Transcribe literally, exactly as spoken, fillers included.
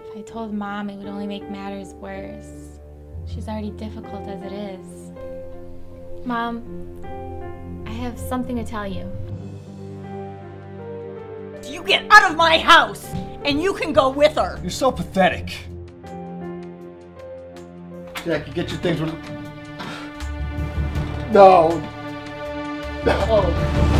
If I told Mom, it would only make matters worse. She's already difficult as it is. Mom, I have something to tell you. You get out of my house, and you can go with her. You're so pathetic. Jackie, get your things. No. No.